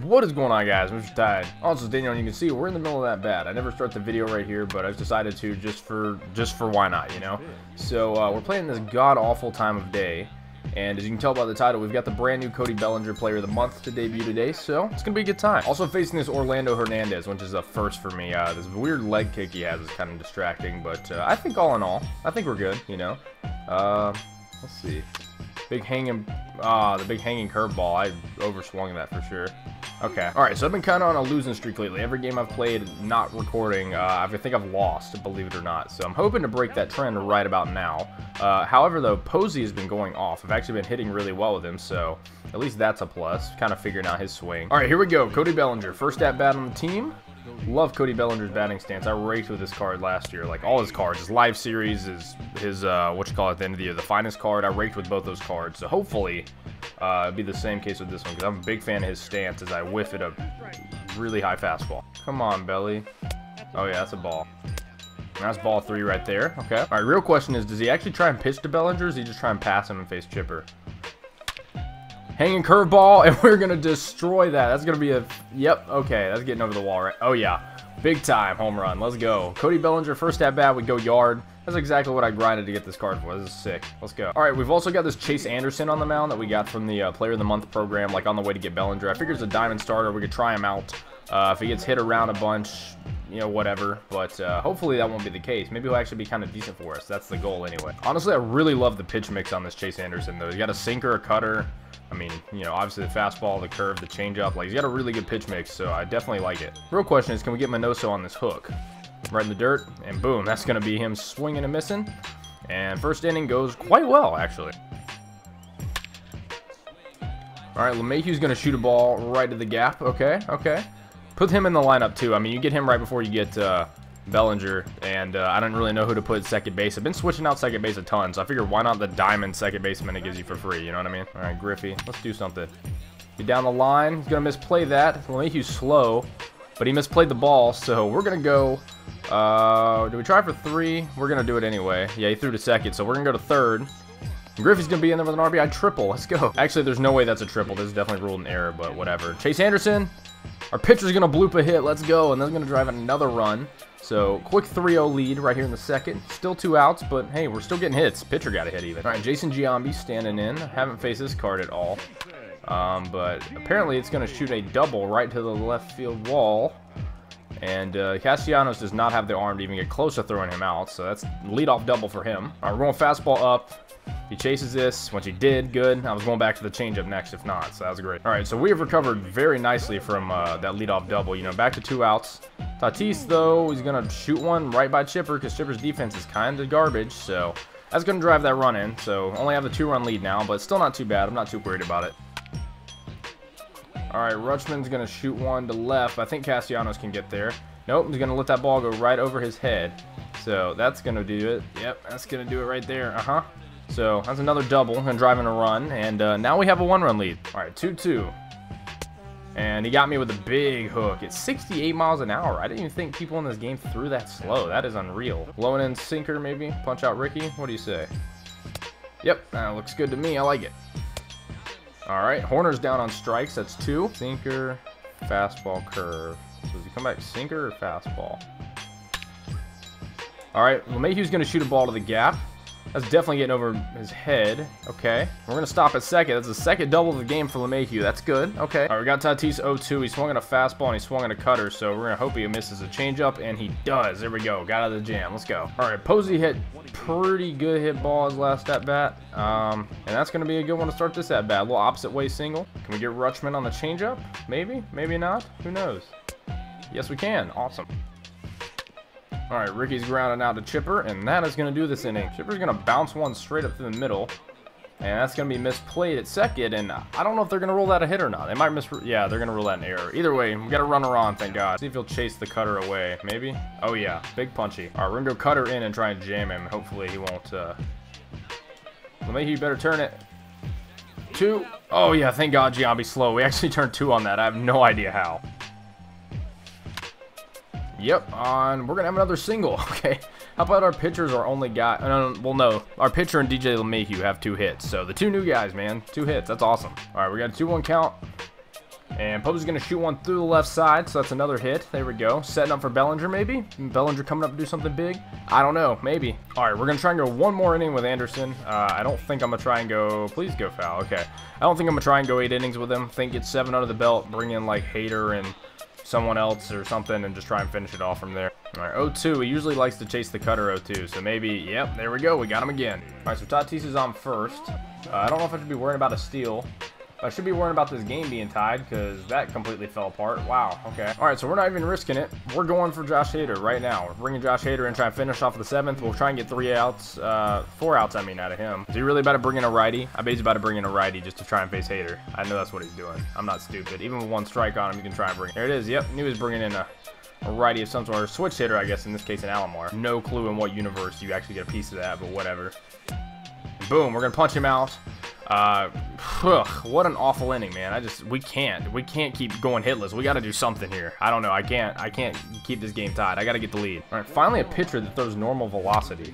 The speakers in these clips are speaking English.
What is going on, guys? Mr. Tide. Also, Daniel, you can see we're in the middle of that bat. I never start the video right here, but I've decided to just for why not, you know? So we're playing this god-awful time of day. And as you can tell by the title, we've got the brand new CODY Bellinger Player of the Month to debut today, so it's going to be a good time. Also facing this Orlando Hernandez, which is a first for me. This weird leg kick he has is kind of distracting, but I think all in all, I think we're good, you know. Let's see. Big hanging, the big hanging curveball. I overswung that for sure. Okay. All right, so I've been kind of on a losing streak lately. Every game I've played, not recording, I think I've lost, believe it or not. So I'm hoping to break that trend right about now. However, though, Posey has been going off. I've actually been hitting really well with him, so at least that's a plus. Kind of figuring out his swing. All right, here we go. CODY Bellinger, first at bat on the team. Love CODY Bellinger's batting stance. I raked with this card last year. Like all his cards, his live series, his what you call it at the end of the year, the finest card. I raked with both those cards. So hopefully, it'll be the same case with this one because I'm a big fan of his stance as I whiff it a really high fastball. Come on, Belly. Oh yeah, that's a ball. That's ball 3 right there. Okay. All right. Real question is, does he actually try and pitch to Bellinger? Or does he just try and pass him and face Chipper? Hanging curveball, and we're going to destroy that. That's going to be a... Yep, okay. That's getting over the wall, right? Oh, yeah. Big time home run. Let's go. CODY Bellinger, first at bat, we go yard. That's exactly what I grinded to get this card for. This is sick. Let's go. All right, we've also got this Chase Anderson on the mound that we got from the Player of the Month program, like on the way to get Bellinger. I figure it's a diamond starter. We could try him out. If he gets hit around a bunch, you know, whatever. But hopefully that won't be the case. Maybe he'll actually be kind of decent for us. That's the goal anyway. Honestly, I really love the pitch mix on this Chase Anderson, though. He's got a sinker, a cutter. I mean, you know, obviously the fastball, the curve, the changeup. Like, he's got a really good pitch mix, so I definitely like it. Real question is, can we get Minoso on this hook? Right in the dirt, and boom, that's going to be him swinging and missing. And first inning goes quite well, actually. All right, LeMahieu's going to shoot a ball right to the gap. Okay, okay. Put him in the lineup, too. I mean, you get him right before you get Bellinger, and I don't really know who to put at second base. I've been switching out second base a ton, so I figured why not the diamond second baseman it gives you for free, you know what I mean? All right, Griffey, let's do something. Get down the line. He's going to misplay that. LeMahieu's slow, but he misplayed the ball, so we're going to go... do we try for 3? We're going to do it anyway. Yeah, he threw to second, so we're going to go to third. And Griffey's going to be in there with an RBI triple. Let's go. Actually, there's no way that's a triple. This is definitely ruled an error, but whatever. Chase Anderson, our pitcher's going to bloop a hit. Let's go, and then going to drive another run. So, quick 3-0 lead right here in the second. Still 2 outs, but hey, we're still getting hits. Pitcher got a hit even. All right, Jason Giambi standing in. Haven't faced this card at all. But apparently it's going to shoot a double right to the left field wall. And Castellanos does not have the arm to even get close to throwing him out. So that's leadoff double for him. All right, we're going fastball up. He chases this, which he did. Good. I was going back to the changeup next if not, so that was great. All right, so we have recovered very nicely from that leadoff double. You know, back to 2 outs. Tatis, though, he's going to shoot one right by Chipper because Chipper's defense is kind of garbage. So that's going to drive that run in. So only have the 2-run lead now, but still not too bad. I'm not too worried about it. All right, Rutschman's going to shoot one to left. I think Castellanos can get there. Nope, he's going to let that ball go right over his head. So that's going to do it. Yep, that's going to do it right there. Uh-huh. So that's another double and driving a run. And now we have a 1-run lead. All right, 2-2. And he got me with a big hook. It's 68 miles an hour. I didn't even think people in this game threw that slow. That is unreal. Low and in sinker, maybe. Punch out Ricky. What do you say? Yep, that looks good to me. I like it. All right, Horner's down on strikes. That's 2. Sinker, fastball, curve. So does he come back sinker or fastball? All right, LeMahieu's going to shoot a ball to the gap. That's definitely getting over his head. Okay. We're going to stop at second. That's the second double of the game for LeMahieu. That's good. Okay. All right, we got Tatis 0-2. He swung on a fastball and he swung on a cutter, so we're going to hope he misses a changeup, and he does. There we go. Got out of the jam. Let's go. All right, Posey hit pretty good hit ball his last at-bat, and that's going to be a good one to start this at-bat. A little opposite way single. Can we get Rutschman on the changeup? Maybe. Maybe not. Who knows? Yes, we can. Awesome. All right, Ricky's grounding out to Chipper, and that is going to do this inning. Chipper's going to bounce one straight up through the middle, and that's going to be misplayed at second, and I don't know if they're going to rule that a hit or not. They might yeah, they're going to rule that an error. Either way, we got a runner on, thank God. See if he'll chase the cutter away. Maybe? Oh, yeah. Big punchy. All right, we're going to go cutter in and try and jam him. Hopefully he won't. Maybe you better turn it. 2. Oh, yeah, thank God Giambi's slow. We actually turned 2 on that. I have no idea how. Yep, we're going to have another single. Okay, how about our pitchers are only guy? Well, no, our pitcher and DJ LeMahieu have 2 hits. So the 2 new guys, man, 2 hits. That's awesome. All right, we got a 2-1 count. And Pope's going to shoot one through the left side, so that's another hit. There we go. Setting up for Bellinger, maybe? Bellinger coming up to do something big? I don't know. Maybe. All right, we're going to try and go one more inning with Anderson. I don't think I'm going to try and go... Please go foul. Okay. I don't think I'm going to try and go 8 innings with him. I think get 7 under the belt, bring in, like, Hader and someone else or something, and just try and finish it off from there. All right, 0-2. He usually likes to chase the cutter 0-2, so maybe... Yep, there we go. We got him again. All right, so Tatis is on first. I don't know if I should be worrying about a steal. I should be worrying about this game being tied because that completely fell apart. Wow, okay. All right, so we're not even risking it. We're going for Josh Hader right now. We're bringing Josh Hader in, trying to finish off the 7th. We'll try and get 4 outs, I mean, out of him. Is he really about to bring in a righty? I bet he's about to bring in a righty just to try and face Hader. I know that's what he's doing. I'm not stupid. Even with 1 strike on him, you can try and bring... There it is. Yep, knew he was bringing in a righty of some sort. Or a switch hitter, I guess, in this case, an Alomar. No clue in what universe you actually get a piece of that, but whatever. Boom, we're going to punch him out. What an awful inning, man. We can't keep going hitless. We got to do something here. I don't know. I can't keep this game tied. I got to get the lead. All right, finally a pitcher that throws normal velocity.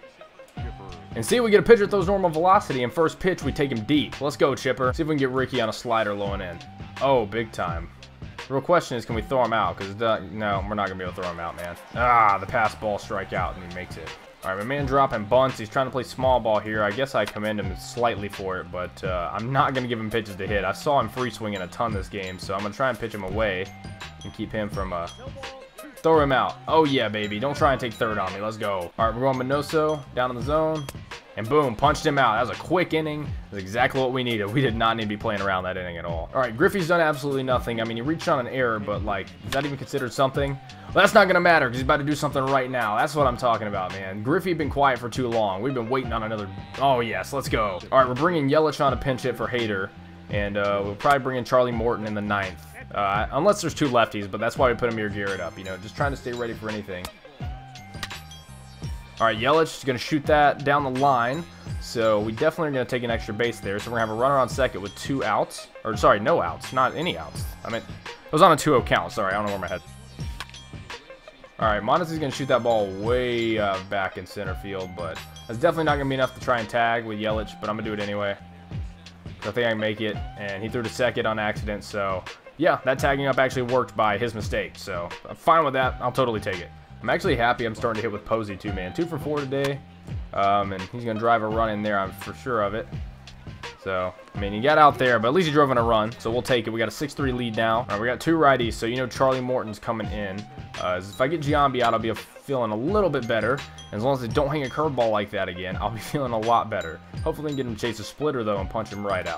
And see, we get a pitcher that throws normal velocity, and first pitch, we take him deep. Let's go, Chipper. See if we can get Ricky on a slider low and in. Oh, big time. The real question is, can we throw him out? Because, no, we're not going to be able to throw him out, man. Ah, the pass ball strike out, and he makes it. All right, my man dropping bunts. He's trying to play small ball here. I guess I commend him slightly for it, but I'm not going to give him pitches to hit. I saw him free swinging a ton this game, so I'm going to try and pitch him away and keep him from throw him out. Oh, yeah, baby. Don't try and take third on me. Let's go. All right, we're going Minoso down in the zone. And boom, punched him out. That was a quick inning. That's exactly what we needed. We did not need to be playing around that inning at all. All right, Griffey's done absolutely nothing. I mean, he reached on an error, but, like, is that even considered something? Well, that's not going to matter because he's about to do something right now. That's what I'm talking about, man. Griffey been quiet for too long. We've been waiting on another... Oh, yes, let's go. All right, we're bringing Yelich on a pinch hit for Hader. And we'll probably bring in Charlie Morton in the 9th. Unless there's 2 lefties, but that's why we put him here geared up. You know, just trying to stay ready for anything. All right, Yelich is going to shoot that down the line. So we definitely are going to take an extra base there. So we're going to have a runner on second with 2 outs. Or, sorry, no outs. Not any outs. I mean, it was on a 2-0 count. Sorry, I don't know where my head... All right, Mondesi's going to shoot that ball way back in center field. But that's definitely not going to be enough to try and tag with Yelich. But I'm going to do it anyway. I think I can make it. And he threw to second on accident. So, yeah, that tagging up actually worked by his mistake. So, I'm fine with that. I'll totally take it. I'm actually happy I'm starting to hit with Posey too, man. 2 for 4 today. And he's going to drive a run in there, I'm for sure of it. So, I mean, he got out there, but at least he drove in a run. So we'll take it. We got a 6-3 lead now. All right, we got 2 righties, so you know Charlie Morton's coming in. If I get Giambi out, I'll be feeling a little bit better. As long as they don't hang a curveball like that again, I'll be feeling a lot better. Hopefully we can get him to chase a splitter, though, and punch him right out.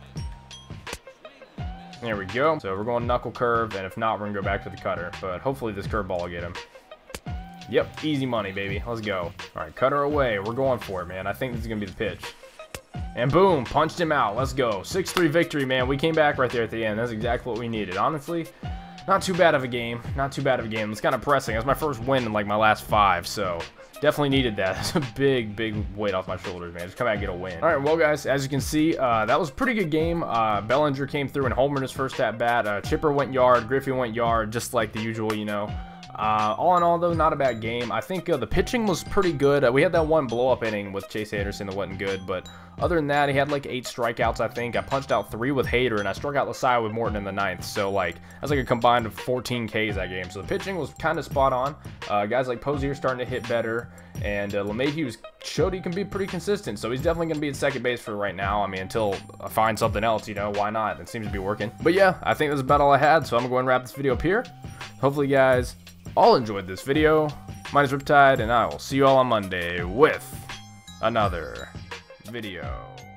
There we go. So we're going knuckle curve, and if not, we're going to go back to the cutter. But hopefully this curveball will get him. Yep, easy money, baby. Let's go. All right, cutter away. We're going for it, man. I think this is going to be the pitch. And boom, punched him out. Let's go. 6-3 victory, man. We came back right there at the end. That's exactly what we needed. Honestly, not too bad of a game. Not too bad of a game. It's kind of pressing. That's my first win in, like, my last 5, so definitely needed that. That's a big, big weight off my shoulders, man. Just come out and get a win. All right, well, guys, as you can see, that was a pretty good game. Bellinger came through and homered his first at-bat. Chipper went yard. Griffey went yard, just like the usual, you know. All in all, though, not a bad game. I think the pitching was pretty good. We had that one blow-up inning with Chase Anderson that wasn't good, but other than that, he had like 8 strikeouts, I think. I punched out 3 with Hader, and I struck out Lasai with Morton in the 9th. So, like, that's like a combined of 14 Ks that game. So the pitching was kind of spot on. Guys like Posey are starting to hit better, and LeMahieu showed he can be pretty consistent. So he's definitely going to be at second base for right now. I mean, until I find something else, you know, why not? It seems to be working. But yeah, I think that's about all I had, so I'm going to go and wrap this video up here. Hopefully, guys all enjoyed this video. My name is Riptide, and I will see you all on Monday with another video.